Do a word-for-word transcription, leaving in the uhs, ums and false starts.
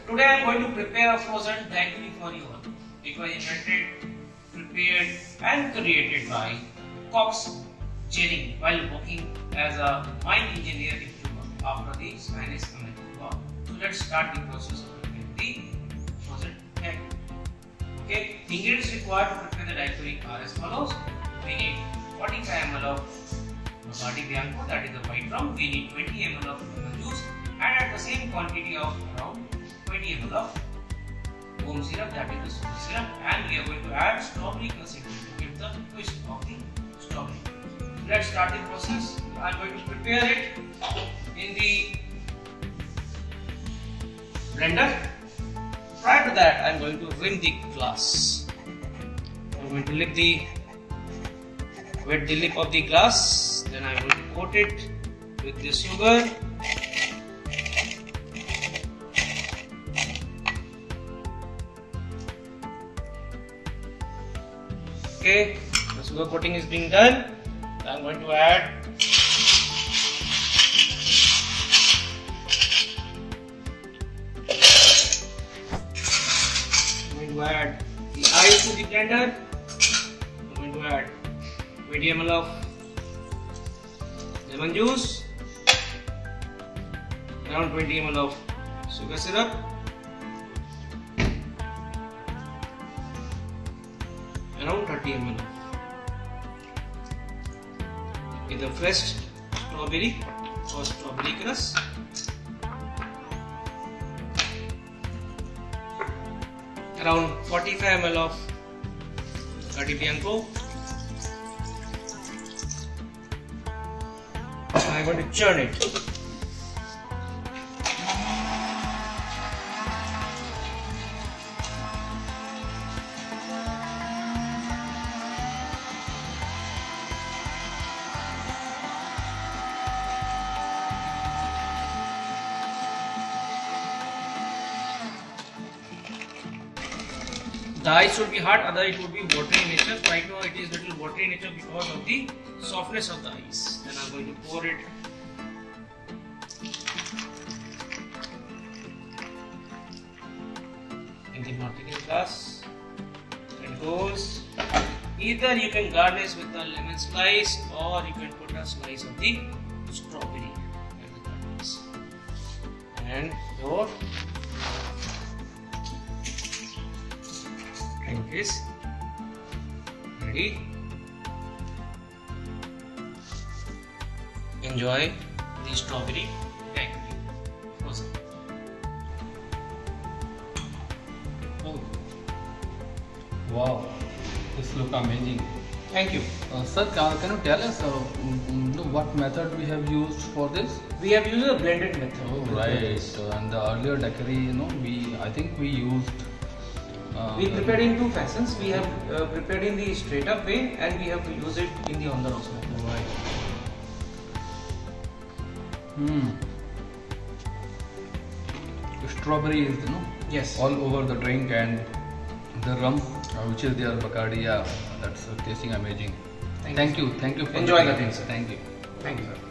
Today I am going to prepare a frozen daiquiri for you all. It was invented, prepared and created by Cox Jering while working as a mine engineer in Cuba after the Spanish-American War. So let's start the process of preparing the frozen daiquiri. Okay, the ingredients required to prepare the daiquiri are as follows. We need forty-five milliliters of Bacardi Bianco, that is the white rum. We need twenty milliliters of lemon juice and at the same quantity of around twenty milliliters of foam syrup, that is the sugar syrup, and we are going to add strawberry concentrate to give the twist of the strawberry. Let's start the process. I am going to prepare it in the blender. Prior to that, I am going to rim the glass. I am going to lick the wet the lip of the glass. Then I am going to coat it with the sugar. Okay, the sugar coating is being done. I am going to add I'm going to add the ice to the blender. I'm going to add twenty milliliters of lemon juice, around twenty milliliters of sugar syrup, around thirty milliliters with the fresh strawberry or strawberry crust, around forty-five milliliters of Bacardi Bianco. I am going to churn it. The ice should be hot, otherwise it would be watery in nature. Right now it is little watery in nature because of the softness of the ice. Then I am going to pour it in the martini glass. It goes. Either you can garnish with a lemon slice or you can put a slice of the strawberry as the garnish. And your drink is ready. Enjoy the strawberry daiquiri frozen. Oh. Wow, this looks amazing. Thank you. Uh, sir, can, can you tell us uh, um, what method we have used for this? We have used a blended method. Oh, right. Uh, and the earlier daiquiri, you know, we I think we used. Uh, we prepared in two fashions. We have uh, prepared in the straight up way and we have used it in the on the rocks method. Right. Hmm. Strawberry is, you know, yes, all over the drink, and the rum, uh, which is their Bacardi, yeah, that's uh, tasting amazing. Thank, thank you. you, thank you for Enjoy the the things. Thank you. Thank you, sir.